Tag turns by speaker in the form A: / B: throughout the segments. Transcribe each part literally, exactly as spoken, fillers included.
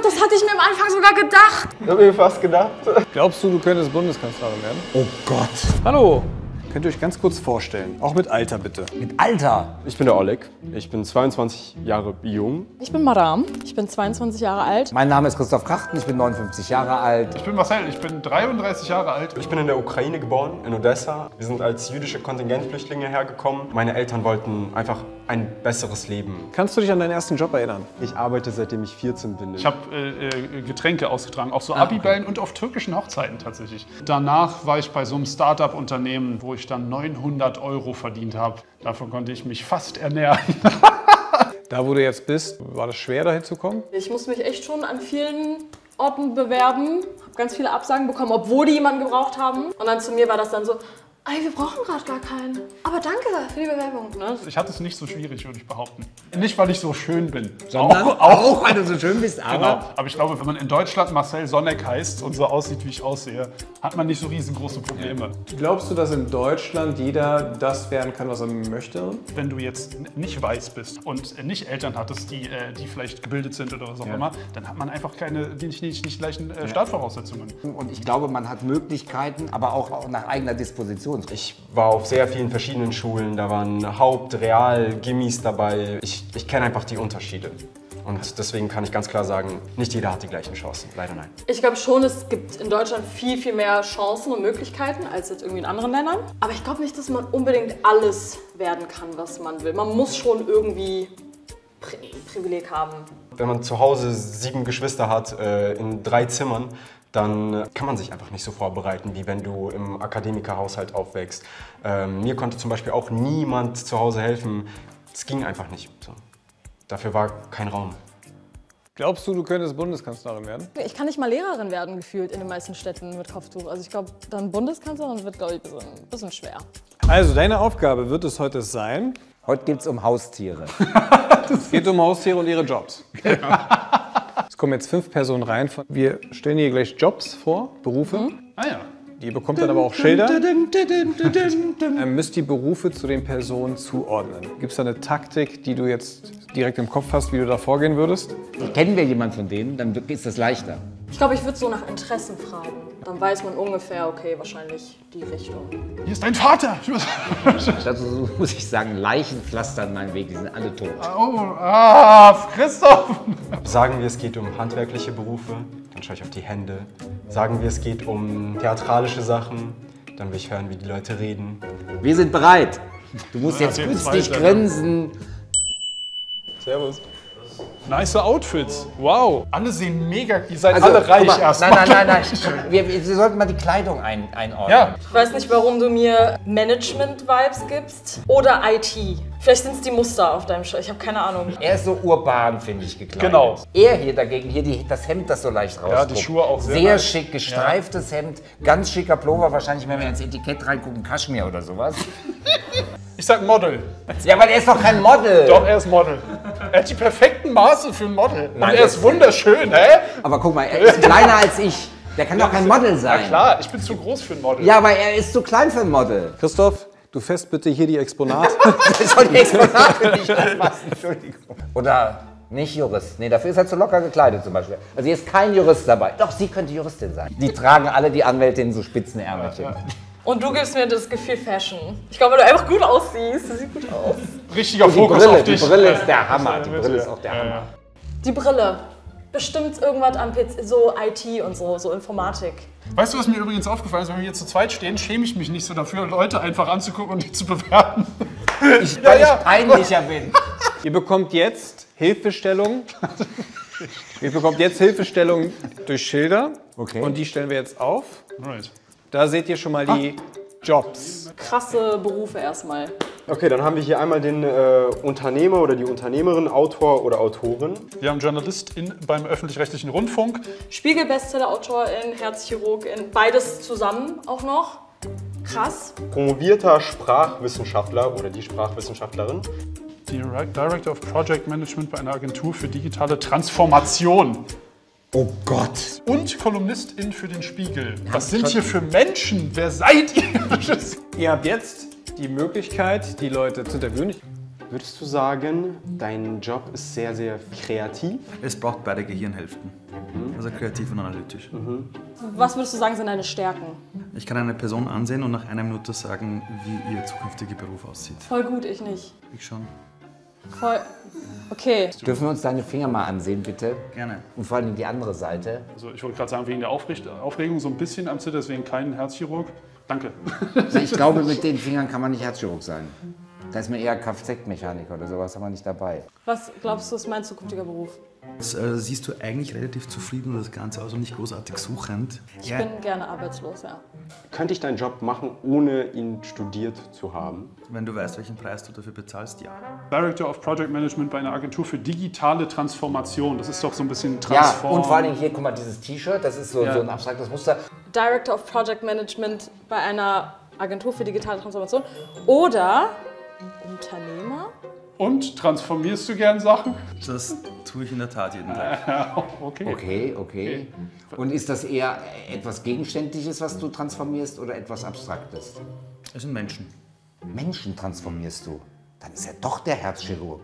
A: das hatte ich mir am Anfang sogar gedacht.
B: Ich habe mir fast gedacht.
C: Glaubst du, du könntest Bundeskanzlerin werden?
D: Oh Gott.
C: Hallo. Könnt ihr euch ganz kurz vorstellen? Auch mit Alter, bitte.
D: Mit Alter?
B: Ich bin der Oleg. Ich bin zweiundzwanzig Jahre jung.
A: Ich bin Maram. Ich bin zweiundzwanzig Jahre alt.
D: Mein Name ist Christoph Krachten. Ich bin neunundfünfzig Jahre alt.
E: Ich bin Marcel. Ich bin dreiunddreißig Jahre alt.
B: Ich bin in der Ukraine geboren, in Odessa. Wir sind als jüdische Kontingentflüchtlinge hergekommen. Meine Eltern wollten einfach ein besseres Leben.
C: Kannst du dich an deinen ersten Job erinnern?
B: Ich arbeite, seitdem ich vierzehn bin.
E: Ich habe äh, Getränke ausgetragen, auch so Abibällen und auf türkischen Hochzeiten tatsächlich. Danach war ich bei so einem Start-up-Unternehmen, wo ich dann neunhundert Euro verdient habe. Davon konnte ich mich fast ernähren.
C: Da, wo du jetzt bist, war das schwer, dahin zu kommen?
A: Ich musste mich echt schon an vielen Orten bewerben. Habe ganz viele Absagen bekommen, obwohl die jemanden gebraucht haben. Und dann zu mir war das dann so, ey, wir brauchen gerade gar keinen. Aber danke für die Bewerbung. Ne?
E: Ich hatte es nicht so schwierig, würde ich behaupten. Nicht, weil ich so schön bin.
D: Sondern auch, auch weil du so schön bist, aber...
E: Genau. Aber ich glaube, wenn man in Deutschland Marcel Sonneck heißt und so aussieht, wie ich aussehe, hat man nicht so riesengroße Probleme.
C: Glaubst du, dass in Deutschland jeder das werden kann, was er möchte?
E: Wenn du jetzt nicht weiß bist und nicht Eltern hattest, die, die vielleicht gebildet sind oder was auch ja. immer, dann hat man einfach keine, nicht, nicht, nicht gleichen äh, Startvoraussetzungen.
D: Und ich glaube, man hat Möglichkeiten, aber auch nach eigener Disposition.
B: Ich war auf sehr vielen verschiedenen Schulen, da waren Haupt-, Real-, Gimmis dabei. Ich, ich kenne einfach die Unterschiede. Und deswegen kann ich ganz klar sagen, nicht jeder hat die gleichen Chancen. Leider nein.
A: Ich glaube schon, es gibt in Deutschland viel, viel mehr Chancen und Möglichkeiten als jetzt irgendwie in anderen Ländern. Aber ich glaube nicht, dass man unbedingt alles werden kann, was man will. Man muss schon irgendwie Pri Privileg haben.
B: Wenn man zu Hause sieben Geschwister hat, äh, in drei Zimmern, dann kann man sich einfach nicht so vorbereiten, wie wenn du im Akademikerhaushalt aufwächst. Ähm, mir konnte zum Beispiel auch niemand zu Hause helfen. Es ging einfach nicht. So. Dafür war kein Raum.
C: Glaubst du, du könntest Bundeskanzlerin werden?
A: Ich kann nicht mal Lehrerin werden, gefühlt, in den meisten Städten mit Kopftuch. Also ich glaube, dann Bundeskanzlerin wird, glaube ich, ein bisschen, bisschen schwer.
C: Also, deine Aufgabe wird es heute sein...
D: Heute geht es um Haustiere.
C: Es geht um Haustiere und ihre Jobs. Es kommen jetzt fünf Personen rein. Wir stellen hier gleich Jobs vor, Berufe.
A: Mhm.
E: Ah ja.
C: Ihr bekommt dann aber auch Schilder. Ihr müsst die Berufe zu den Personen zuordnen. Gibt es da eine Taktik, die du jetzt direkt im Kopf hast, wie du da vorgehen würdest?
D: Kennen wir jemanden von denen, dann ist das leichter.
A: Ich glaube, ich würde so nach Interessen fragen. Dann weiß man ungefähr, okay, wahrscheinlich die Richtung.
E: Hier ist dein Vater!
D: Dazu muss ich sagen, Leichen pflastern meinen Weg, die sind alle tot.
E: Oh, ah, Christoph!
B: Sagen wir, es geht um handwerkliche Berufe, dann schaue ich auf die Hände. Sagen wir, es geht um theatralische Sachen, dann will ich hören, wie die Leute reden.
D: Wir sind bereit. Du musst
E: Ja,
D: jetzt
E: den
D: künstlich
E: zweiten.
D: grinsen.
B: Servus.
E: Nice Outfits. Wow. Alle sehen mega, ihr seid
D: Also,
E: alle reich
D: guck mal,
E: erstmal.
D: Nein, nein, nein, nein. Wir, wir sollten mal die Kleidung ein, einordnen.
E: Ja.
A: Ich weiß nicht, warum du mir Management-Vibes gibst oder I T. Vielleicht sind es die Muster auf deinem Shirt. Ich habe keine Ahnung.
D: Er ist so urban, finde ich, gekleidet.
E: Genau.
D: Er hier dagegen, hier die, das Hemd, das so leicht rausguckt.
E: Ja, die Schuhe auch sehr
D: Sehr
E: nice.
D: schick, gestreiftes ja. Hemd, ganz schicker Pullover, wahrscheinlich, wenn wir ins Etikett reingucken, Kaschmir oder sowas.
E: Ich sag Model.
D: Ja, aber der ist doch kein Model.
E: Doch, er ist Model. Er hat die perfekten Maße für ein Model.
D: Nein,
E: Und er ist wunderschön, hä?
D: Aber guck mal, er ist kleiner als ich. Der kann doch kein Model sein.
E: Na klar, ich bin zu groß für ein Model.
D: Ja, aber er ist zu klein für ein Model.
C: Christoph, du fährst bitte hier die Exponate.
D: Das soll die Exponate nicht anpassen, Entschuldigung. Oder nicht Jurist. Nee, dafür ist er zu locker gekleidet zum Beispiel. Also hier ist kein Jurist dabei. Doch, sie könnte Juristin sein. Die tragen alle die Anwältinnen so Spitzenärmelchen.
E: Ja, ja.
A: Und du gibst mir das Gefühl Fashion. Ich glaube, weil du einfach gut aussiehst. Das sieht gut aus.
E: Richtiger
D: Die
E: Fokus
D: Brille,
E: auf dich.
D: die Brille ist der Hammer. Die Brille ist auch der
E: Ja,
D: Hammer.
E: ja.
A: Die Brille. Bestimmt irgendwas am P C, so I T und so, so Informatik.
E: Weißt du, was mir übrigens aufgefallen ist? Wenn wir hier zu zweit stehen, schäme ich mich nicht so dafür, Leute einfach anzugucken und die zu bewerten.
D: Ich,
E: Ja,
D: weil
E: ja.
D: ich peinlicher bin.
C: Ihr bekommt jetzt Hilfestellung. Ihr bekommt jetzt Hilfestellung durch Schilder.
D: Okay.
C: Und die stellen wir jetzt auf.
E: Right.
C: Da seht ihr schon mal die Jobs.
A: Krasse Berufe erstmal.
B: Okay, dann haben wir hier einmal den äh, Unternehmer oder die Unternehmerin, Autor oder Autorin.
E: Wir haben Journalistin beim öffentlich-rechtlichen Rundfunk.
A: Spiegel-Bestseller-Autorin, Herzchirurgin, beides zusammen auch noch. Krass.
B: Promovierter Sprachwissenschaftler oder die Sprachwissenschaftlerin.
E: Director of Project Management bei einer Agentur für digitale Transformation.
D: Oh Gott.
E: Und Kolumnistin für den Spiegel. Was sind hier für Menschen? Wer seid ihr?
C: Ihr habt jetzt die Möglichkeit, die Leute zu interviewen.
B: Würdest du sagen, dein Job ist sehr, sehr kreativ?
F: Es braucht beide Gehirnhälften, also kreativ und analytisch.
A: Was würdest du sagen, sind deine Stärken?
F: Ich kann eine Person ansehen und nach einer Minute sagen, wie ihr zukünftiger Beruf aussieht.
A: Voll gut, ich nicht.
F: Ich schon.
A: Voll. Okay.
D: Dürfen wir uns deine Finger mal ansehen, bitte?
F: Gerne.
D: Und vor allem die andere Seite.
E: Also ich wollte gerade sagen, wegen der Aufricht- Aufregung so ein bisschen am Zitter, deswegen kein Herzchirurg. Danke.
D: Also ich glaube, mit den Fingern kann man nicht Herzchirurg sein. Da ist man eher Kfz-Mechaniker oder sowas, haben wir nicht dabei.
A: Was glaubst du, ist mein zukünftiger Beruf?
F: Jetzt äh, siehst du eigentlich relativ zufrieden und das Ganze, also nicht großartig suchend.
A: Ich bin gerne arbeitslos, ja.
B: Könnte ich deinen Job machen, ohne ihn studiert zu haben?
F: Wenn du weißt, welchen Preis du dafür bezahlst, ja.
E: Director of Project Management bei einer Agentur für digitale Transformation. Das ist doch so ein bisschen
D: Ja,
E: Transform.
D: und vor allen Dingen hier, guck mal, dieses T-Shirt, das ist so,
E: Ja.
D: so ein abstraktes Muster.
A: Director of Project Management bei einer Agentur für digitale Transformation. Oder Unternehmer?
E: Und transformierst du gern Sachen?
F: Das tue ich in der Tat jeden Tag.
E: Okay.
D: Okay, okay. Und ist das eher etwas Gegenständliches, was du transformierst, oder etwas Abstraktes?
F: Es sind Menschen.
D: Menschen transformierst du. Dann ist er doch der Herzchirurg.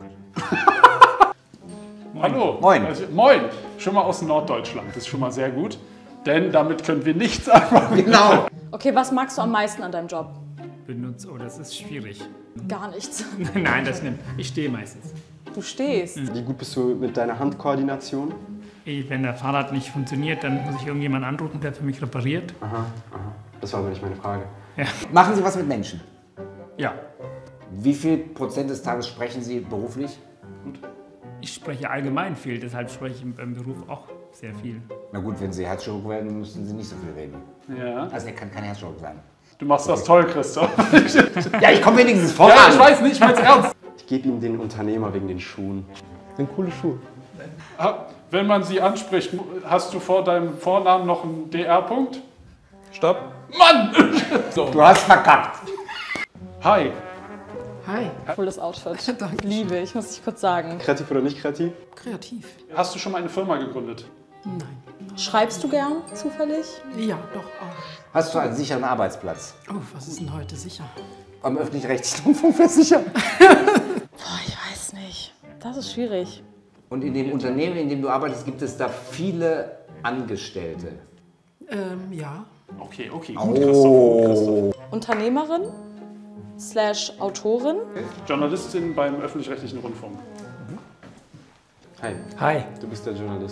E: Hallo.
D: Moin.
E: Also, moin. Schon mal aus Norddeutschland. Das ist schon mal sehr gut. Denn damit können wir nichts anfangen.
D: Genau.
A: Okay, was magst du am meisten an deinem Job?
G: benutzt. Oh, das ist schwierig.
A: Gar nichts.
G: Nein, das nimmt. Ich stehe meistens.
A: Du stehst.
B: Wie gut bist du mit deiner Handkoordination?
G: Ich, wenn der Fahrrad nicht funktioniert, dann muss ich irgendjemanden anrufen, der für mich repariert.
B: Aha, aha. Das war aber nicht meine Frage.
D: Machen Sie was mit Menschen?
G: Ja,
D: Wie viel Prozent des Tages sprechen Sie beruflich?
G: ich spreche allgemein viel, deshalb spreche ich beim Beruf auch sehr viel.
D: Na gut, wenn Sie Herzchirurg werden, müssen Sie nicht so viel reden.
E: Ja.
D: Also er kann kein Herzchirurg sein.
E: Du machst das toll, Christoph.
D: Ja, ich komme wenigstens voran.
E: Ja, ich weiß nicht, ich mein's ernst.
B: Ich gebe ihm den Unternehmer wegen den Schuhen. Sind coole Schuhe.
E: Wenn man sie anspricht, hast du vor deinem Vornamen noch einen D R-Punkt?
C: Stopp.
E: Mann!
D: Du hast verkackt.
E: Hi.
H: Hi,
A: Cooles Outfit. Liebe, ich muss dich kurz sagen.
B: Kreativ oder nicht kreativ?
H: kreativ.
E: Hast du schon mal eine Firma gegründet?
H: Nein.
A: Schreibst du gern zufällig?
H: Ja, doch auch.
D: Hast du einen sicheren Arbeitsplatz?
H: Oh, was ist denn heute sicher?
D: Am öffentlich-rechtlichen Rundfunk versichert.
A: Boah, ich weiß nicht. Das ist schwierig.
D: Und in dem Unternehmen, in dem du arbeitest, gibt es da viele Angestellte.
H: Ähm, ja.
E: Okay, okay, gut, Christoph. Gut, Christoph.
A: Unternehmerin slash Autorin.
E: Journalistin beim öffentlich-rechtlichen Rundfunk.
B: Hi,
G: Hi.
B: du bist der Journalist.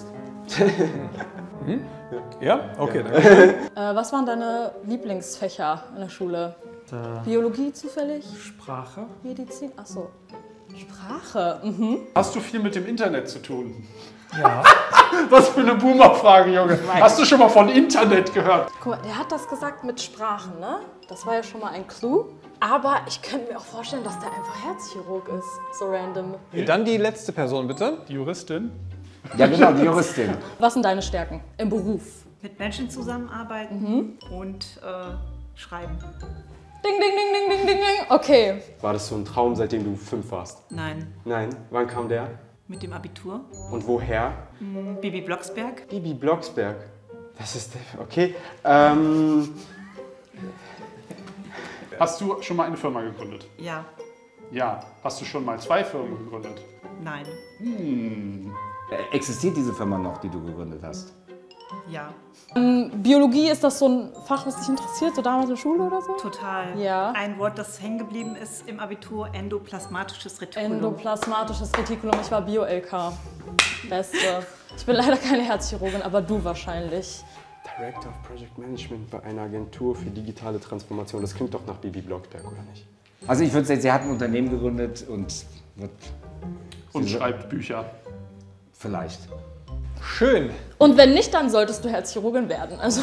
C: Ja? Okay, danke.
A: Äh, was waren deine Lieblingsfächer in der Schule? Biologie zufällig?
G: Sprache.
A: Medizin? Achso. Sprache. Mhm.
E: Hast du viel mit dem Internet zu tun?
G: Ja.
E: Was für eine Boomer-Frage, Junge. Hast du schon mal von Internet gehört?
A: Guck mal, der hat das gesagt mit Sprachen, ne? Das war ja schon mal ein Clou. Aber ich könnte mir auch vorstellen, dass der einfach Herzchirurg ist. So random.
C: Dann die letzte Person, bitte.
E: Die Juristin?
D: Ja, genau, die Juristin.
A: Was sind deine Stärken im Beruf?
I: Mit Menschen zusammenarbeiten und äh, schreiben.
A: Ding, ding, ding, ding, ding, ding, ding. Okay.
B: War das so ein Traum, seitdem du fünf warst?
I: Nein,
B: Nein. Wann kam der?
I: mit dem Abitur.
B: Und woher?
I: Bibi Blocksberg.
B: Bibi Blocksberg. Das ist der. Okay. Ähm.
E: Hast du schon mal eine Firma gegründet?
I: Ja,
E: Ja. Hast du schon mal zwei Firmen gegründet?
I: nein,
D: Äh, Existiert diese Firma noch, die du gegründet hast?
I: ja,
A: Biologie, ist das so ein Fach, was dich interessiert, so damals in der Schule oder so?
I: total.
A: Ja.
I: Ein Wort, das hängen geblieben ist im Abitur, endoplasmatisches Retikulum.
A: Endoplasmatisches Retikulum, ich war Bio-L K. Beste. Ich bin leider keine Herzchirurgin, aber du wahrscheinlich.
B: Director of Project Management bei einer Agentur für digitale Transformation. Das klingt doch nach Bibi Blocksberg, oder nicht?
D: Also ich würde sagen, sie hat ein Unternehmen gegründet und wird
E: Und schreibt Bücher.
D: vielleicht.
C: Schön.
A: Und wenn nicht, dann solltest du Herzchirurgin werden. Also.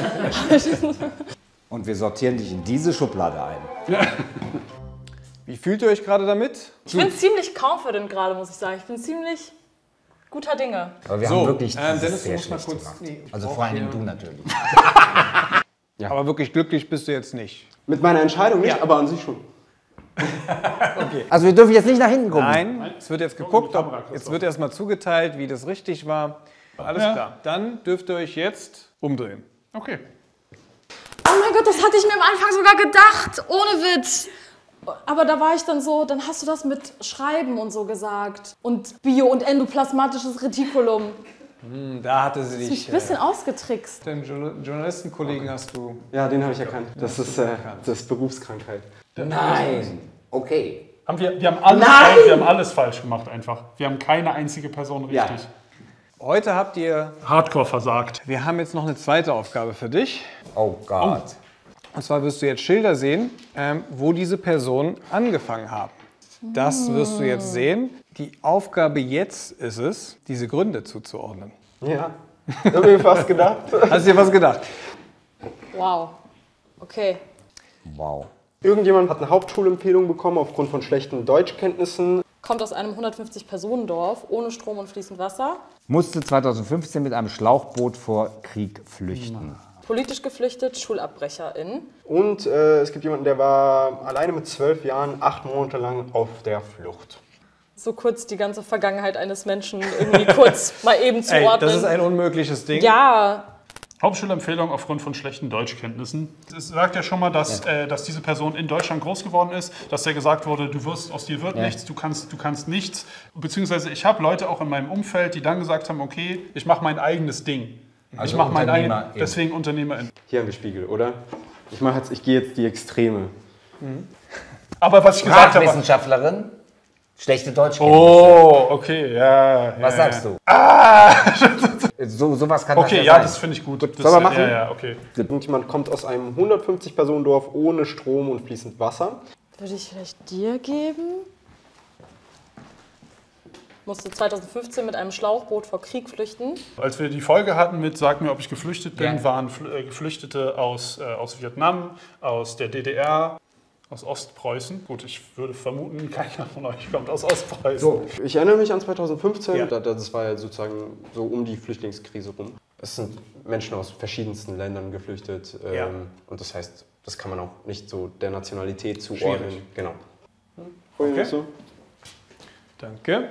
D: Und wir sortieren dich in diese Schublade ein.
C: Wie fühlt ihr euch gerade damit?
A: Ich bin ziemlich confident gerade, muss ich sagen. Ich bin ziemlich guter Dinge.
D: Aber wir
C: So,
D: haben wirklich
C: ähm,
D: dieses
C: Dennis, du
D: sehr
C: musst mal
D: schlecht
C: kurz-
D: gemacht.
C: nee,
D: Also
C: braucht
D: vor allem
C: ihr-
D: du natürlich.
C: Aber wirklich glücklich bist du jetzt nicht.
B: Mit meiner Entscheidung nicht, aber an sich schon.
D: Also wir dürfen jetzt nicht nach hinten gucken.
C: Nein, es wird jetzt geguckt, ob, jetzt wird erstmal zugeteilt, wie das richtig war. Alles
E: Ja.
C: klar. Dann dürft ihr euch jetzt umdrehen.
E: Okay.
A: Oh mein Gott, das hatte ich mir am Anfang sogar gedacht. Ohne Witz. Aber da war ich dann so, dann hast du das mit Schreiben und so gesagt. Und Bio und endoplasmatisches Retikulum.
C: Hm, da hatte sie
A: Das
C: dich.
A: ist ein bisschen äh, ausgetrickst.
C: Den Journalistenkollegen hast du.
B: Ja, den habe ich erkannt. Das ist, äh, das ist Berufskrankheit.
D: Nein. Okay.
E: Haben wir, wir, haben alles
D: Nein!
E: falsch, wir haben alles falsch gemacht einfach. Wir haben keine einzige Person richtig.
D: Ja.
C: Heute habt ihr.
E: Hardcore versagt.
C: Wir haben jetzt noch eine zweite Aufgabe für dich.
D: Oh Gott.
C: Und zwar wirst du jetzt Schilder sehen, ähm, wo diese Personen angefangen haben. Das wirst du jetzt sehen. Die Aufgabe jetzt ist es, diese Gründe zuzuordnen.
B: Ja, hab mir fast gedacht.
C: Hast du dir was gedacht?
A: Wow. Okay.
D: Wow.
B: Irgendjemand hat eine Hauptschulempfehlung bekommen aufgrund von schlechten Deutschkenntnissen.
A: Kommt aus einem hundertfünfzig-Personen-Dorf ohne Strom und fließend Wasser.
D: Musste zweitausendfünfzehn mit einem Schlauchboot vor Krieg flüchten.
A: Politisch geflüchtet, SchulabbrecherIn.
B: Und äh, es gibt jemanden, der war alleine mit zwölf Jahren acht Monate lang auf der Flucht.
A: So kurz die ganze Vergangenheit eines Menschen irgendwie kurz mal eben zuordnen.
C: Ey, das ist ein unmögliches Ding.
A: Ja.
E: Hauptschulempfehlung aufgrund von schlechten Deutschkenntnissen. Es sagt ja schon mal, dass, ja. äh, dass diese Person in Deutschland groß geworden ist, dass der gesagt wurde, du wirst, aus dir wird ja. nichts, du kannst, du kannst nichts. Beziehungsweise ich habe Leute auch in meinem Umfeld, die dann gesagt haben, okay, ich mache mein eigenes Ding. Also ich mache mein eigenes, deswegen Unternehmerin.
B: Hier haben wir Spiegel, oder? Ich, mach jetzt, ich gehe jetzt die Extreme.
E: Mhm. Aber was ich gesagt habe...
D: Wissenschaftlerin, schlechte Deutschkenntnisse.
E: Oh, okay, ja.
D: Was
E: ja,
D: sagst
E: ja.
D: du?
E: Ah!
D: So, sowas kann
E: okay,
D: das
E: ja,
D: ja sein.
E: das finde ich gut. Das,
B: Sollen wir machen?
E: Ja, ja, okay.
B: Irgendjemand kommt aus einem hundertfünfzig-Personen-Dorf ohne Strom und fließend Wasser.
A: Würde ich vielleicht dir geben? Musste zweitausendfünfzehn mit einem Schlauchboot vor Krieg flüchten.
E: Als wir die Folge hatten mit Sag mir, ob ich geflüchtet bin,
D: Ja.
E: waren Geflüchtete aus, äh, aus Vietnam, aus der D D R, aus Ostpreußen. Gut, ich würde vermuten, keiner von euch kommt aus Ostpreußen.
B: So, ich erinnere mich an zweitausendfünfzehn,
E: Ja.
B: da, das war ja sozusagen so um die Flüchtlingskrise rum. Es sind Menschen aus verschiedensten Ländern geflüchtet ähm,
E: Ja.
B: und das heißt, das kann man auch nicht so der Nationalität zuordnen.
E: Schwierig.
B: Genau.
E: Okay.
B: So?
C: Danke.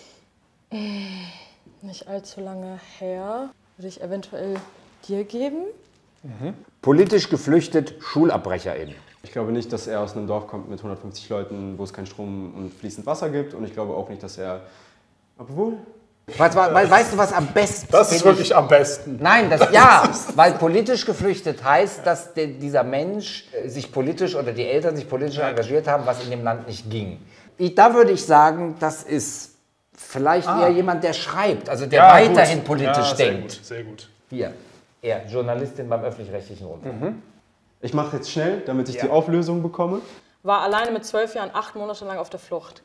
A: Nicht allzu lange her. Würde ich eventuell dir geben?
D: Politisch geflüchtet, SchulabbrecherInnen.
B: Ich glaube nicht, dass er aus einem Dorf kommt mit hundertfünfzig Leuten, wo es keinen Strom und fließend Wasser gibt. Und ich glaube auch nicht, dass er... Obwohl...
D: Weißt, weißt, weißt du, was am besten
E: Das ist wirklich am besten.
D: Nein, das, ja, weil politisch geflüchtet heißt, dass der, dieser Mensch sich politisch oder die Eltern sich politisch engagiert haben, was in dem Land nicht ging. Ich, da würde ich sagen, das ist vielleicht
E: Ah.
D: eher jemand, der schreibt, also der
E: Ja,
D: weiterhin
E: gut.
D: politisch
E: ja, sehr
D: denkt.
E: Gut, sehr gut.
D: Hier, er, Journalistin beim öffentlich-rechtlichen Rundfunk.
B: Mhm. Ich mache jetzt schnell, damit ich
D: Ja.
B: die Auflösung bekomme.
A: War alleine mit zwölf Jahren acht Monate lang auf der Flucht.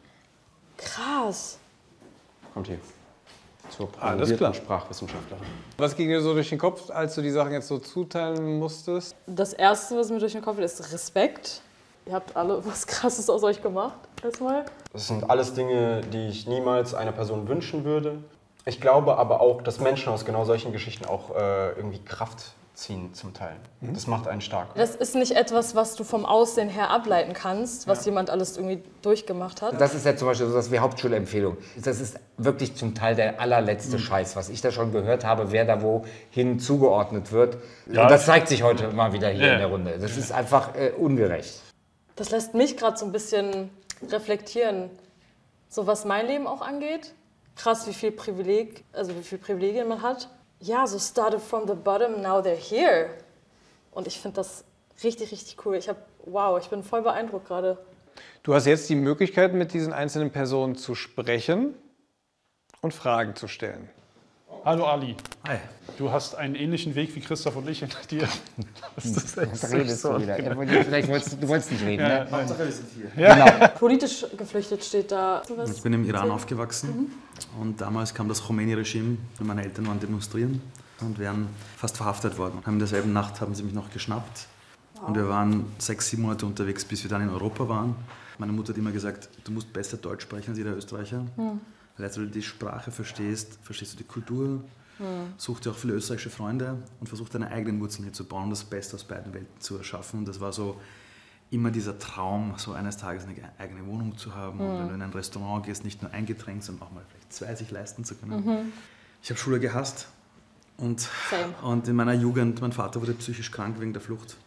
A: Krass.
B: Kommt hier. Zur
C: Alles
B: promovierten
C: klar.
B: Sprachwissenschaftlerin.
C: Was ging dir so durch den Kopf, als du die Sachen jetzt so zuteilen musstest?
A: Das Erste, was mir durch den Kopf geht, ist Respekt. Ihr habt alle was Krasses aus euch gemacht. Erstmal.
B: Das sind alles Dinge, die ich niemals einer Person wünschen würde. Ich glaube aber auch, dass Menschen aus genau solchen Geschichten auch äh, irgendwie Kraft ziehen zum Teil. Das macht einen stark.
A: Das ist nicht etwas, was du vom Aussehen her ableiten kannst, was jemand alles irgendwie durchgemacht hat.
D: Das ist ja zum Beispiel so das wie Hauptschulempfehlung. Das ist wirklich zum Teil der allerletzte Scheiß, was ich da schon gehört habe, wer da wohin zugeordnet wird.
E: Ja.
D: Und das zeigt sich heute mal wieder hier
E: Ja.
D: in der Runde. Das ist einfach äh, ungerecht.
A: Das lässt mich gerade so ein bisschen reflektieren, so was mein Leben auch angeht. Krass, wie viel Privileg, also wie viel Privilegien man hat. Ja, so started from the bottom, now they're here. Und ich finde das richtig, richtig cool. Ich habe, wow, ich bin voll beeindruckt gerade.
C: Du hast jetzt die Möglichkeit, mit diesen einzelnen Personen zu sprechen und Fragen zu stellen.
E: Hallo Ali.
F: Hi.
E: Du hast einen ähnlichen Weg wie Christoph und ich hinter dir. Das ist echt
D: Was redest du wieder?
E: genau.
D: Vielleicht wolltest du wolltest nicht reden, ne?
F: Hauptsache wir sind hier.
A: Politisch geflüchtet steht da. Was?
F: Ich bin im Iran aufgewachsen und damals kam das Khomeini-Regime und meine Eltern waren demonstrieren und wären fast verhaftet worden. Und in derselben Nacht haben sie mich noch geschnappt und wir waren sechs, sieben Monate unterwegs, bis wir dann in Europa waren. Meine Mutter hat immer gesagt, du musst besser Deutsch sprechen als jeder Österreicher. Weil als du die Sprache verstehst, verstehst du die Kultur, such dir auch viele österreichische Freunde und versuch deine eigenen Wurzeln hier zu bauen und das Beste aus beiden Welten zu erschaffen. Und das war so immer dieser Traum, so eines Tages eine eigene Wohnung zu haben und wenn du in ein Restaurant gehst, nicht nur ein Getränk, sondern auch mal vielleicht zwei sich leisten zu können. Ich habe Schule gehasst und,
A: Same.
F: und in meiner Jugend, mein Vater wurde psychisch krank wegen der Flucht.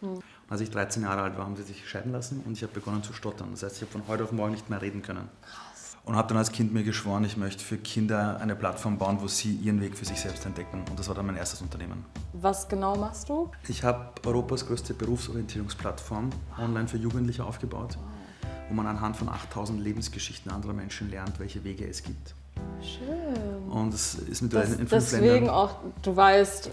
F: Als ich dreizehn Jahre alt war, haben sie sich scheiden lassen und ich habe begonnen zu stottern. Das heißt, ich habe von heute auf morgen nicht mehr reden können. Krass. Und habe dann als Kind mir geschworen, ich möchte für Kinder eine Plattform bauen, wo sie ihren Weg für sich selbst entdecken. Und das war dann mein erstes Unternehmen.
A: Was genau machst du?
F: Ich habe Europas größte Berufsorientierungsplattform online für Jugendliche aufgebaut, wo man anhand von achttausend Lebensgeschichten anderer Menschen lernt, welche Wege es gibt.
A: Schön.
F: Und es ist mittlerweile in fünf
A: deswegen
F: Ländern.
A: auch, du weißt,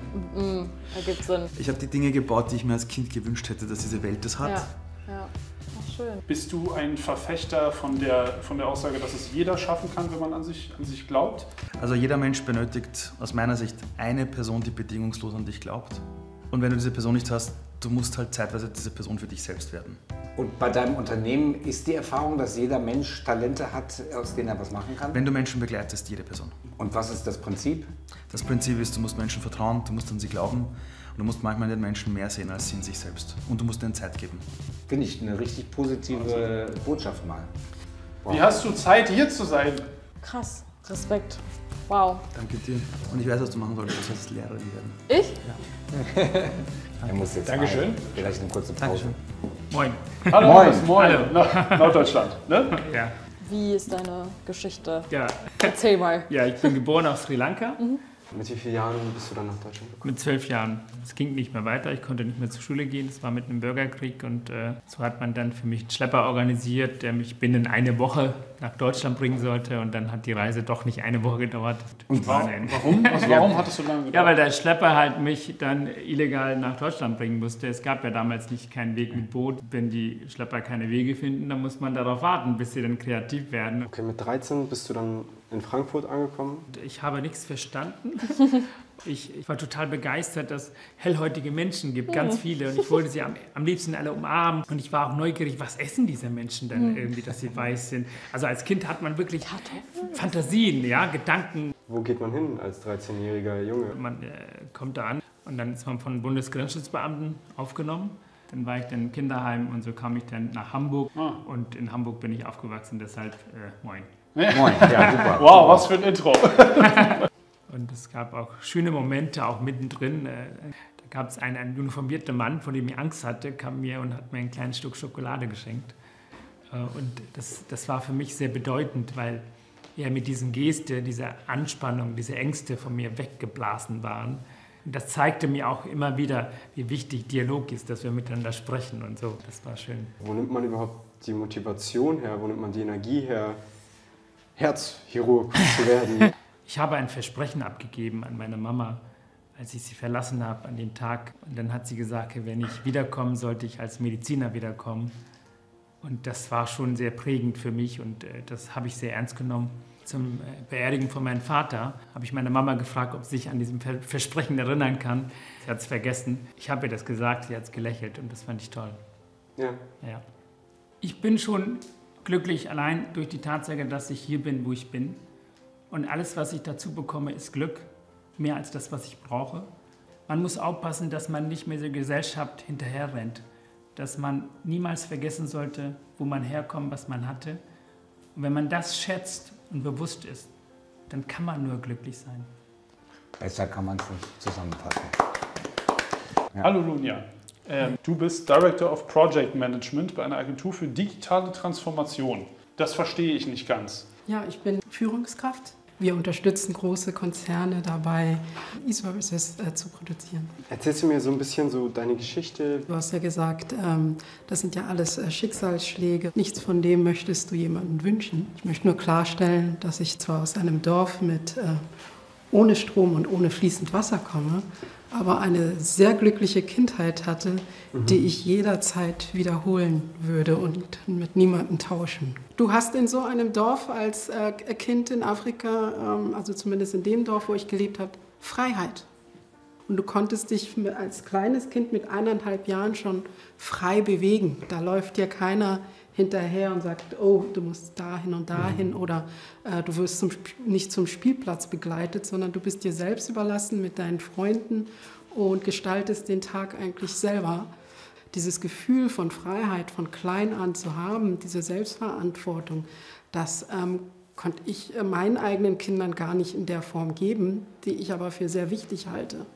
A: mh, da gibt Sinn.
F: Ich habe die Dinge gebaut, die ich mir als Kind gewünscht hätte, dass diese Welt das hat.
A: Ja, ja. Ach, schön.
E: Bist du ein Verfechter von der, von der Aussage, dass es jeder schaffen kann, wenn man an sich, an sich glaubt?
F: Also jeder Mensch benötigt aus meiner Sicht eine Person, die bedingungslos an dich glaubt. Und wenn du diese Person nicht hast, du musst halt zeitweise diese Person für dich selbst werden.
D: Und bei deinem Unternehmen ist die Erfahrung, dass jeder Mensch Talente hat, aus denen er was machen kann?
F: Wenn du Menschen begleitest, jede Person.
D: Und was ist das Prinzip?
F: Das Prinzip ist, du musst Menschen vertrauen, du musst an sie glauben und du musst manchmal in den Menschen mehr sehen als sie in sich selbst. Und du musst ihnen Zeit geben.
D: Finde ich eine richtig positive Botschaft mal.
E: Wow. Wie hast du Zeit, hier zu sein?
A: Krass, Respekt. Wow.
F: Danke dir. Und ich weiß, was du machen solltest. Du sollst Lehrerin werden.
A: Ich?
F: Ja.
D: Er muss jetzt
E: Dankeschön.
D: Rein. Vielleicht eine kurze Pause.
F: Dankeschön.
G: Moin.
E: Hallo,
D: Moin.
E: Moin.
G: Hallo.
E: Norddeutschland, ne?
G: Ja.
A: Wie ist deine Geschichte?
G: Ja.
A: Erzähl mal.
G: Ja, ich bin geboren auf Sri Lanka.
A: Mhm.
B: Mit wie vielen Jahren bist du dann nach Deutschland gekommen?
G: Mit zwölf Jahren. Es ging nicht mehr weiter, ich konnte nicht mehr zur Schule gehen. Das war mit einem Bürgerkrieg und äh, so hat man dann für mich einen Schlepper organisiert, der mich binnen eine Woche nach Deutschland bringen sollte und dann hat die Reise doch nicht eine Woche gedauert.
E: Und warum? Warum, also warum hat es so lange gedauert?
G: Ja, weil der Schlepper halt mich dann illegal nach Deutschland bringen musste. Es gab ja damals nicht keinen Weg mit Boot. Wenn die Schlepper keine Wege finden, dann muss man darauf warten, bis sie dann kreativ werden.
B: Okay, mit dreizehn bist du dann in Frankfurt angekommen?
G: Ich habe nichts verstanden. Ich, ich war total begeistert, dass es hellhäutige Menschen gibt, ganz viele. Und ich wollte sie am, am liebsten alle umarmen. Und ich war auch neugierig, was essen diese Menschen denn irgendwie, dass sie weiß sind. Also als Kind hat man wirklich Fantasien, ja, Gedanken.
B: Wo geht man hin als dreizehnjähriger Junge?
G: Man äh, kommt da an und dann ist man von Bundesgrenzschutzbeamten aufgenommen. Dann war ich dann im Kinderheim und so kam ich dann nach Hamburg.
E: Ah.
G: Und in Hamburg bin ich aufgewachsen, deshalb äh, moin.
D: Moin, ja, super.
E: Wow, was für ein Intro.
G: Und es gab auch schöne Momente, auch mittendrin. Da gab es einen, einen uniformierten Mann, vor dem ich Angst hatte, kam mir und hat mir ein kleines Stück Schokolade geschenkt. Und das, das war für mich sehr bedeutend, weil er mit diesen Geste, dieser Anspannung, diese Ängste von mir weggeblasen waren. Und das zeigte mir auch immer wieder, wie wichtig Dialog ist, dass wir miteinander sprechen und so. Das war schön.
B: Wo nimmt man überhaupt die Motivation her? Wo nimmt man die Energie her, Herzchirurg zu werden?
G: Ich habe ein Versprechen abgegeben an meine Mama, als ich sie verlassen habe an dem Tag. Und dann hat sie gesagt, wenn ich wiederkomme, sollte ich als Mediziner wiederkommen. Und das war schon sehr prägend für mich und äh, das habe ich sehr ernst genommen. Zum äh, Beerdigen von meinem Vater habe ich meine Mama gefragt, ob sie sich an diesem Ver Versprechen erinnern kann. Sie hat es vergessen. Ich habe ihr das gesagt, sie hat es gelächelt und das fand ich toll.
B: Ja.
G: Ja. Ich bin schon glücklich allein durch die Tatsache, dass ich hier bin, wo ich bin. Und alles, was ich dazu bekomme, ist Glück, mehr als das, was ich brauche. Man muss aufpassen, dass man nicht mehr der Gesellschaft hinterherrennt, dass man niemals vergessen sollte, wo man herkommt, was man hatte. Und wenn man das schätzt und bewusst ist, dann kann man nur glücklich sein.
D: Besser kann man es nicht zusammenfassen.
E: Ja. Hallo Lunja, ähm, du bist Director of Project Management bei einer Agentur für digitale Transformation. Das verstehe ich nicht ganz.
H: Ja, ich bin Führungskraft. Wir unterstützen große Konzerne dabei, E-Services äh, zu produzieren.
B: Erzählst du mir so ein bisschen so deine Geschichte?
H: Du hast ja gesagt, ähm, das sind ja alles äh, Schicksalsschläge. Nichts von dem möchtest du jemandem wünschen. Ich möchte nur klarstellen, dass ich zwar aus einem Dorf mit äh, ohne Strom und ohne fließend Wasser komme, aber eine sehr glückliche Kindheit hatte, mhm. die ich jederzeit wiederholen würde und mit niemandem tauschen. Du hast in so einem Dorf als äh, Kind in Afrika, ähm, also zumindest in dem Dorf, wo ich gelebt habe, Freiheit. Und du konntest dich als kleines Kind mit eineinhalb Jahren schon frei bewegen. Da läuft dir keiner hinterher und sagt, oh, du musst dahin und dahin mhm. oder äh, du wirst zum, nicht zum Spielplatz begleitet, sondern du bist dir selbst überlassen mit deinen Freunden und gestaltest den Tag eigentlich selber. Dieses Gefühl von Freiheit von klein an zu haben, diese Selbstverantwortung, das ähm, konnte ich äh, meinen eigenen Kindern gar nicht in der Form geben, die ich aber für sehr wichtig halte.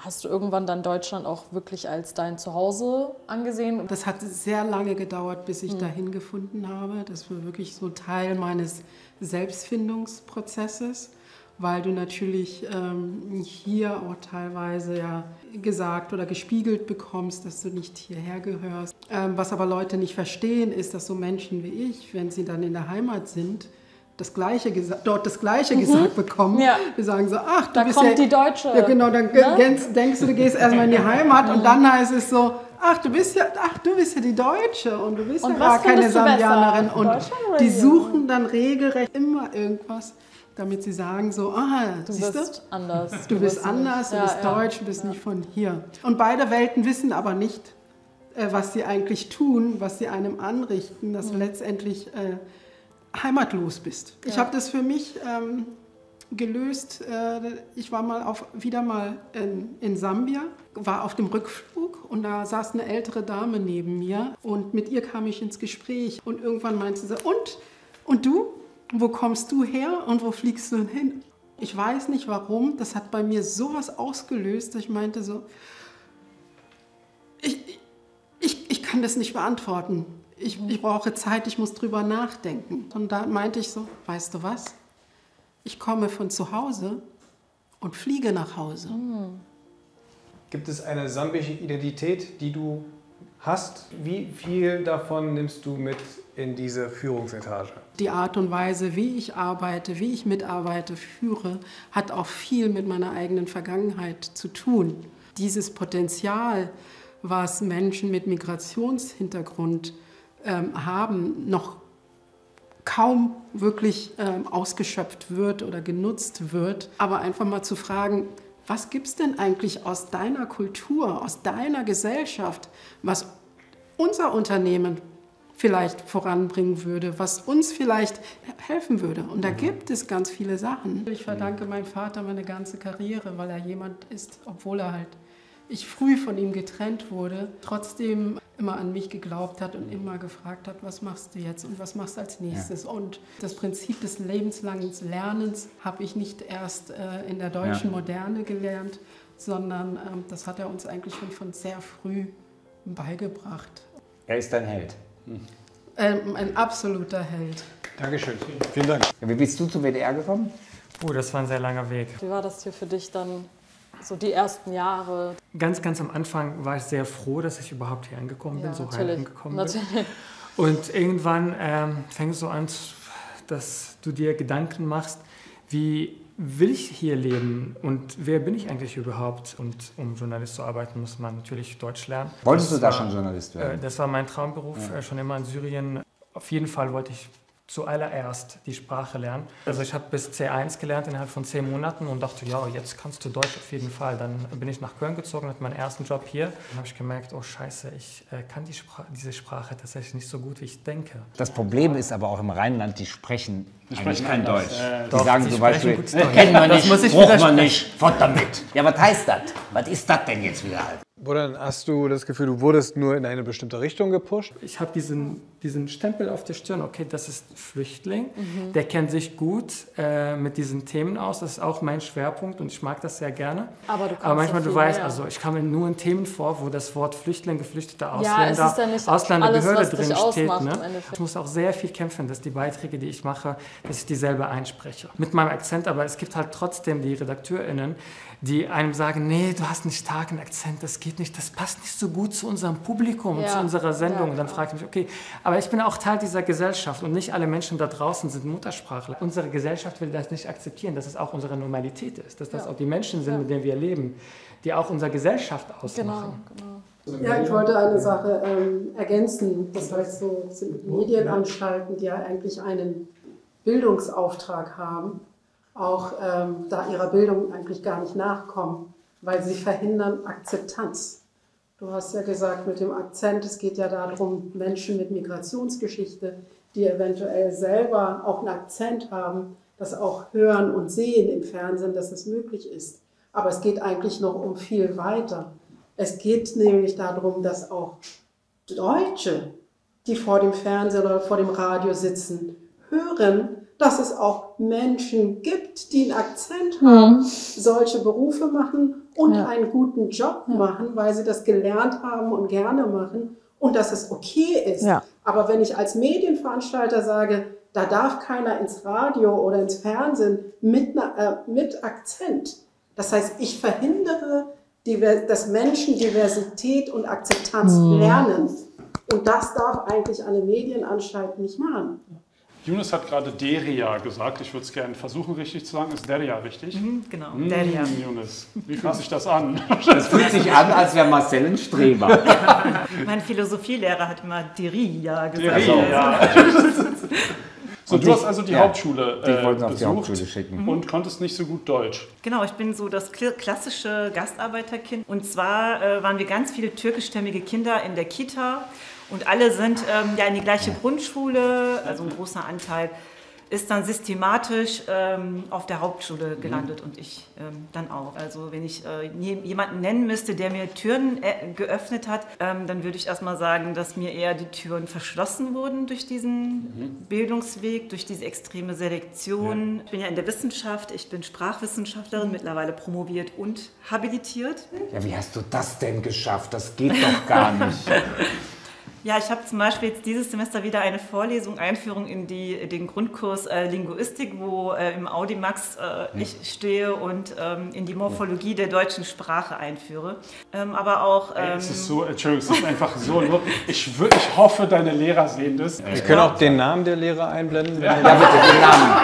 A: Hast du irgendwann dann Deutschland auch wirklich als dein Zuhause angesehen?
H: Das hat sehr lange gedauert, bis ich mhm. dahin gefunden habe. Das war wirklich so Teil meines Selbstfindungsprozesses, weil du natürlich ähm, hier auch teilweise ja gesagt oder gespiegelt bekommst, dass du nicht hierher gehörst. Ähm, was aber Leute nicht verstehen, ist, dass so Menschen wie ich, wenn sie dann in der Heimat sind, das Gleiche dort das Gleiche mhm. gesagt bekommen. Ja. Wir sagen so, ach, du
A: da
H: bist
A: kommt
H: ja,
A: die Deutsche.
H: Ja, genau, dann ne? denkst du, du gehst erstmal in die Heimat und dann heißt es so, ach, du bist ja, ach, du bist ja die Deutsche und du bist und ja gar keine Sambianerin. Und die suchen dann regelrecht immer irgendwas, damit sie sagen so, ah,
A: du
H: siehst
A: bist
H: du?
A: anders.
H: Du, du bist, bist anders, du ja, bist ja. deutsch, du bist ja. nicht von hier. Und beide Welten wissen aber nicht, äh, was sie eigentlich tun, was sie einem anrichten, dass mhm. letztendlich äh, heimatlos bist. Ja. Ich habe das für mich ähm, gelöst. Äh, ich war mal auf, wieder mal in, in Sambia, war auf dem Rückflug und da saß eine ältere Dame neben mir und mit ihr kam ich ins Gespräch und irgendwann meinte sie, und, und du? Wo kommst du her und wo fliegst du hin? Ich weiß nicht warum, das hat bei mir sowas ausgelöst, dass ich meinte so, ich, ich, ich kann das nicht beantworten. Ich, ich brauche Zeit, ich muss drüber nachdenken. Und da meinte ich so, weißt du was? Ich komme von zu Hause und fliege nach Hause. Mhm.
C: Gibt es eine sambische Identität, die du hast? Wie viel davon nimmst du mit in diese Führungsetage?
H: Die Art und Weise, wie ich arbeite, wie ich mitarbeite, führe, hat auch viel mit meiner eigenen Vergangenheit zu tun. Dieses Potenzial, was Menschen mit Migrationshintergrund ähm, haben, noch kaum wirklich ähm, ausgeschöpft wird oder genutzt wird. Aber einfach mal zu fragen, was gibt es denn eigentlich aus deiner Kultur, aus deiner Gesellschaft, was unser Unternehmen vielleicht voranbringen würde, was uns vielleicht helfen würde. Und da mhm. gibt es ganz viele Sachen. Ich verdanke meinem Vater meine ganze Karriere, weil er jemand ist, obwohl er halt ich früh von ihm getrennt wurde, trotzdem immer an mich geglaubt hat und immer gefragt hat, was machst du jetzt und was machst du als nächstes? Ja. Und das Prinzip des lebenslangen Lernens habe ich nicht erst äh, in der deutschen ja. Moderne gelernt, sondern ähm, das hat er uns eigentlich schon von sehr früh beigebracht.
D: Er ist dein Held.
H: Hm. Ähm, ein absoluter Held.
C: Dankeschön. Vielen Dank.
D: Wie bist du zum W D R gekommen?
G: Oh, das war ein sehr langer Weg.
A: Wie war das hier für dich dann? So die ersten Jahre.
G: Ganz, ganz am Anfang war ich sehr froh, dass ich überhaupt hier angekommen bin, ja, so heil angekommen bin.
A: Natürlich.
G: Und irgendwann ähm, fängst du an, dass du dir Gedanken machst, wie will ich hier leben und wer bin ich eigentlich überhaupt? Und um Journalist zu arbeiten, muss man natürlich Deutsch lernen.
D: Wolltest
G: das
D: du da
G: war,
D: schon Journalist werden?
G: Äh, das war mein Traumberuf, ja. äh, schon immer in Syrien. Auf jeden Fall wollte ich zuallererst die Sprache lernen. Also ich habe bis C eins gelernt innerhalb von zehn Monaten und dachte, ja, jetzt kannst du Deutsch auf jeden Fall. Dann bin ich nach Köln gezogen, hatte meinen ersten Job hier. Dann habe ich gemerkt, oh Scheiße, ich äh, kann die Spra- diese Sprache tatsächlich nicht so gut, wie ich denke.
D: Das Problem ist aber auch im Rheinland, die sprechen, die sprechen kein Deutsch. Äh, die
G: doch,
D: sagen
G: die
D: zum Beispiel,
G: Deutsch.
D: kennen wir nicht, brauchen wir nicht, fort damit. Ja, was heißt das? Was ist das denn jetzt wieder halt?
C: Oder hast du das Gefühl, du wurdest nur in eine bestimmte Richtung gepusht?
G: Ich habe diesen, diesen Stempel auf der Stirn, okay, das ist Flüchtling, mhm. der kennt sich gut äh, mit diesen Themen aus, das ist auch mein Schwerpunkt und ich mag das sehr gerne.
A: Aber, du
G: Aber manchmal,
A: so
G: du weißt,
A: mehr.
G: also ich komme nur in Themen vor, wo das Wort Flüchtling, geflüchteter
A: ja,
G: Ausländer,
A: ja
G: Ausländerbehörde drin steht. Ne? Ich muss auch sehr viel kämpfen, dass die Beiträge, die ich mache, dass ich die selber einspreche. Mit meinem Akzent, aber es gibt halt trotzdem die RedakteurInnen, die einem sagen, nee, du hast einen starken Akzent, das geht nicht, das passt nicht so gut zu unserem Publikum und ja. zu unserer Sendung. Ja, und dann frage ich mich, okay, aber ich bin auch Teil dieser Gesellschaft und nicht alle Menschen da draußen sind Muttersprachler. Unsere Gesellschaft will das nicht akzeptieren, dass es auch unsere Normalität ist, dass das ja. auch die Menschen sind, ja. mit denen wir leben, die auch unsere Gesellschaft ausmachen.
H: Genau, genau. Ja, ich wollte eine Sache ähm, ergänzen, das heißt so, das sind Medienanstalten, die ja eigentlich einen Bildungsauftrag haben, auch ähm, da ihrer Bildung eigentlich gar nicht nachkommen, weil sie verhindern Akzeptanz. Du hast ja gesagt mit dem Akzent, es geht ja darum, Menschen mit Migrationsgeschichte, die eventuell selber auch einen Akzent haben, das auch hören und sehen im Fernsehen, dass es möglich ist. Aber es geht eigentlich noch um viel weiter. Es geht nämlich darum, dass auch Deutsche, die vor dem Fernseher oder vor dem Radio sitzen, hören, dass es auch Menschen gibt, die einen Akzent haben, mhm. solche Berufe machen und ja. einen guten Job ja. machen, weil sie das gelernt haben und gerne machen und dass es okay ist. Ja. Aber wenn ich als Medienveranstalter sage, da darf keiner ins Radio oder ins Fernsehen mit, äh, mit Akzent, das heißt, ich verhindere, dass Menschen Diversität und Akzeptanz mhm. lernen. Und das darf eigentlich eine Medienanstalt nicht machen.
E: Yunus hat gerade Deria gesagt. Ich würde es gerne versuchen, richtig zu sagen. Ist Deria richtig?
I: Mhm, genau,
E: mmh,
I: Deria.
E: Yunus, wie fühlt sich das an?
D: Das fühlt sich an, als wäre Marcel ein Streber.
I: Mein Philosophielehrer hat immer Deria gesagt.
E: Deria. So, du hast also die ja, Hauptschule äh,
D: die
E: besucht
D: die Hauptschule schicken.
E: und konntest nicht so gut Deutsch.
I: Genau, ich bin so das klassische Gastarbeiterkind. Und zwar äh, waren wir ganz viele türkischstämmige Kinder in der Kita. Und alle sind ähm, ja in die gleiche Grundschule, also ein großer Anteil ist dann systematisch ähm, auf der Hauptschule gelandet und ich ähm, dann auch. Also wenn ich äh, jemanden nennen müsste, der mir Türen äh, geöffnet hat, ähm, dann würde ich erstmal sagen, dass mir eher die Türen verschlossen wurden durch diesen mhm. Bildungsweg, durch diese extreme Selektion. Ja. Ich bin ja in der Wissenschaft, ich bin Sprachwissenschaftlerin, mhm. mittlerweile promoviert und habilitiert.
D: Ja, wie hast du das denn geschafft? Das geht doch gar nicht.
I: Ja, ich habe zum Beispiel jetzt dieses Semester wieder eine Vorlesung, Einführung in die, den Grundkurs äh, Linguistik, wo äh, im Audimax äh, ich stehe und ähm, in die Morphologie der deutschen Sprache einführe. Ähm, aber auch... Ähm,
E: Ey, es ist so, Entschuldigung, es ist einfach so... Ich, ich hoffe, deine Lehrer sehen das.
C: Wir können auch den Namen der Lehrer einblenden.
D: Ja, ja bitte, den Namen.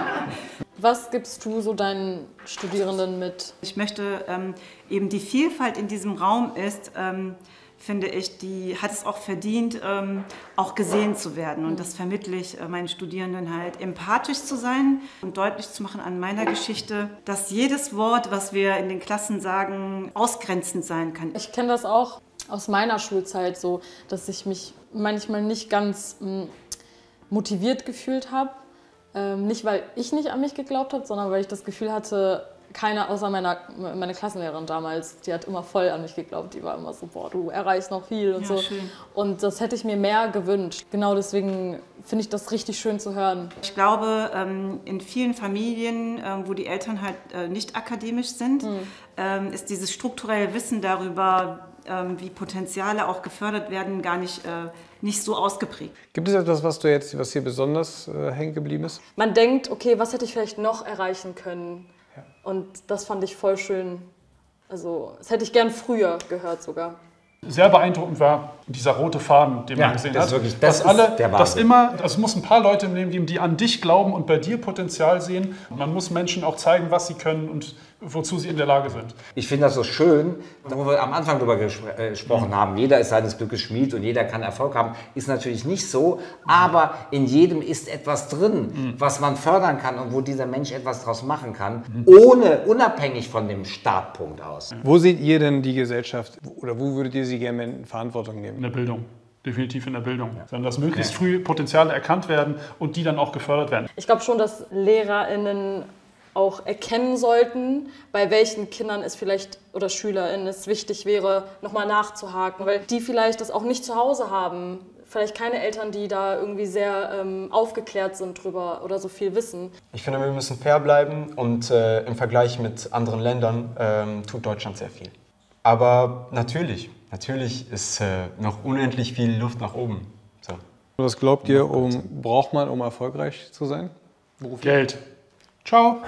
A: Was gibst du so deinen Studierenden mit?
I: Ich möchte ähm, eben die Vielfalt in diesem Raum ist... Ähm, finde ich, die hat es auch verdient, ähm, auch gesehen zu werden. Und das vermittle ich äh, meinen Studierenden halt, empathisch zu sein und deutlich zu machen an meiner Geschichte, dass jedes Wort, was wir in den Klassen sagen, ausgrenzend sein kann.
A: Ich kenne das auch aus meiner Schulzeit so, dass ich mich manchmal nicht ganz mh, motiviert gefühlt habe. Ähm, nicht, weil ich nicht an mich geglaubt habe, sondern weil ich das Gefühl hatte, keiner außer meiner meine Klassenlehrerin damals, die hat immer voll an mich geglaubt. Die war immer so, boah, du erreichst noch viel und ja, so. Schön. Und das hätte ich mir mehr gewünscht. Genau deswegen finde ich das richtig schön zu hören.
I: Ich glaube, in vielen Familien, wo die Eltern halt nicht akademisch sind, mhm. ist dieses strukturelle Wissen darüber, wie Potenziale auch gefördert werden, gar nicht, nicht so ausgeprägt.
C: Gibt es etwas, was du jetzt, was hier besonders hängen geblieben ist?
A: Man denkt, okay, was hätte ich vielleicht noch erreichen können? Und das fand ich voll schön. Also, das hätte ich gern früher gehört sogar.
E: Sehr beeindruckend war dieser rote Faden, den
D: ja,
E: man gesehen
D: das
E: hat.
D: Ist wirklich, das
E: dass alle,
D: ist der
E: dass immer, es muss ein paar Leute nehmen, die, die an dich glauben und bei dir Potenzial sehen. Man muss Menschen auch zeigen, was sie können und wozu sie in der Lage sind.
D: Ich finde das so schön, wo wir am Anfang darüber gespr äh, gesprochen mhm. haben, jeder ist seines Glückes Schmied und jeder kann Erfolg haben, ist natürlich nicht so, aber in jedem ist etwas drin, mhm. was man fördern kann und wo dieser Mensch etwas draus machen kann, mhm. ohne, unabhängig von dem Startpunkt aus.
C: Wo seht ihr denn die Gesellschaft oder wo würdet ihr sie gerne in Verantwortung nehmen?
E: In der Bildung. Definitiv in der Bildung. Ja. Dass möglichst ja. früh Potenziale erkannt werden und die dann auch gefördert werden.
A: Ich glaube schon, dass LehrerInnen auch erkennen sollten, bei welchen Kindern es vielleicht oder SchülerInnen es wichtig wäre, nochmal nachzuhaken, weil die vielleicht das auch nicht zu Hause haben. Vielleicht keine Eltern, die da irgendwie sehr ähm, aufgeklärt sind drüber oder so viel wissen.
B: Ich finde, wir müssen fair bleiben und äh, im Vergleich mit anderen Ländern ähm, tut Deutschland sehr viel. Aber natürlich, natürlich ist äh, noch unendlich viel Luft nach oben. So.
C: Was glaubt ihr, um, braucht man, um erfolgreich zu sein?
E: Beruflich? Geld. Ciao.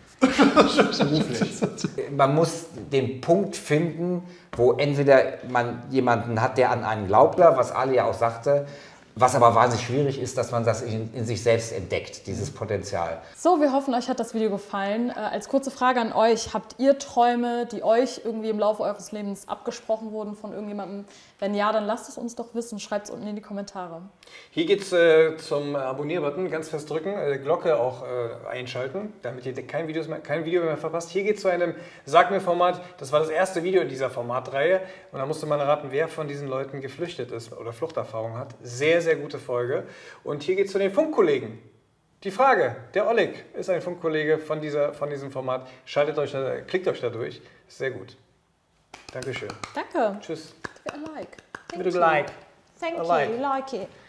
D: Man muss den Punkt finden, wo entweder man jemanden hat, der an einen glaubt, was Ali ja auch sagte, was aber wahnsinnig schwierig ist, dass man das in, in sich selbst entdeckt, dieses Potenzial.
A: So, wir hoffen, euch hat das Video gefallen. Äh, als kurze Frage an euch, habt ihr Träume, die euch irgendwie im Laufe eures Lebens abgesprochen wurden von irgendjemandem? Wenn ja, dann lasst es uns doch wissen, schreibt es unten in die Kommentare.
C: Hier geht's äh, zum Abonnier-Button, ganz fest drücken, äh, Glocke auch äh, einschalten, damit ihr kein, Videos mehr, kein Video mehr verpasst. Hier geht es zu einem Sag-mir-Format, das war das erste Video in dieser Formatreihe und da musste man erraten, wer von diesen Leuten geflüchtet ist oder Fluchterfahrung hat. Sehr, sehr gute Folge. Und hier geht es zu den Funkkollegen. Die Frage, der Oleg ist ein Funkkollege von, dieser, von diesem Format. Schaltet euch, klickt euch da durch, ist sehr gut. Dankeschön.
A: Danke.
C: Tschüss.
A: Like.
C: Thank you. Like.
A: Thank you.
C: Like.
A: Like it.